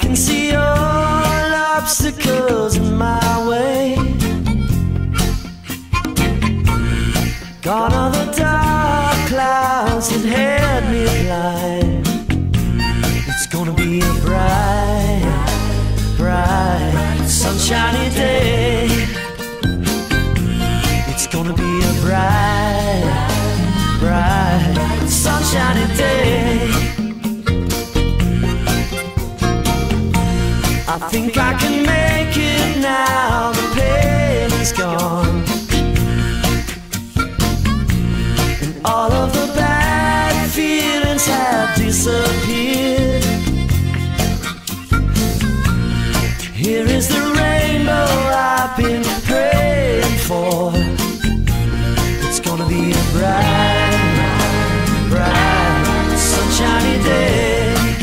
can see all obstacles in my way. Gone are the dark clouds that had me blind. It's gonna be a bright, bright, sunshiny day. It's gonna be a bright, bright, sunshiny day. I think I can make it now, the pain is gone, and all of the bad feelings have disappeared. Here is the rainbow I've been praying for. It's gonna be a bright, bright, sunshiny day.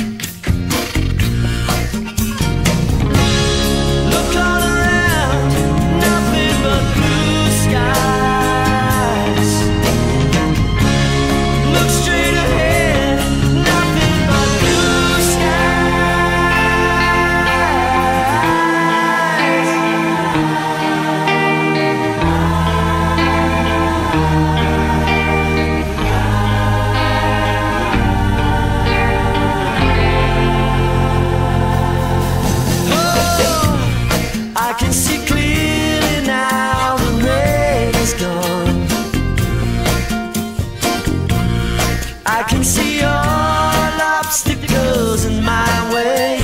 I can see all obstacles in my way.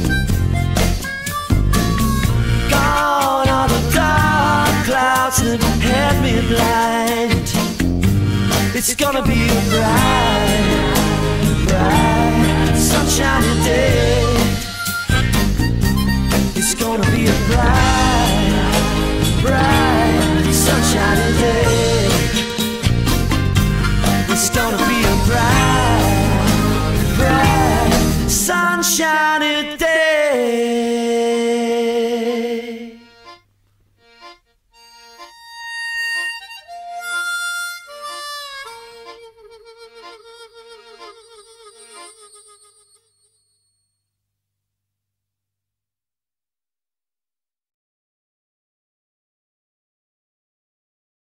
Gone are the dark clouds that had me blind. It's gonna be a bright, bright, sunshiny day.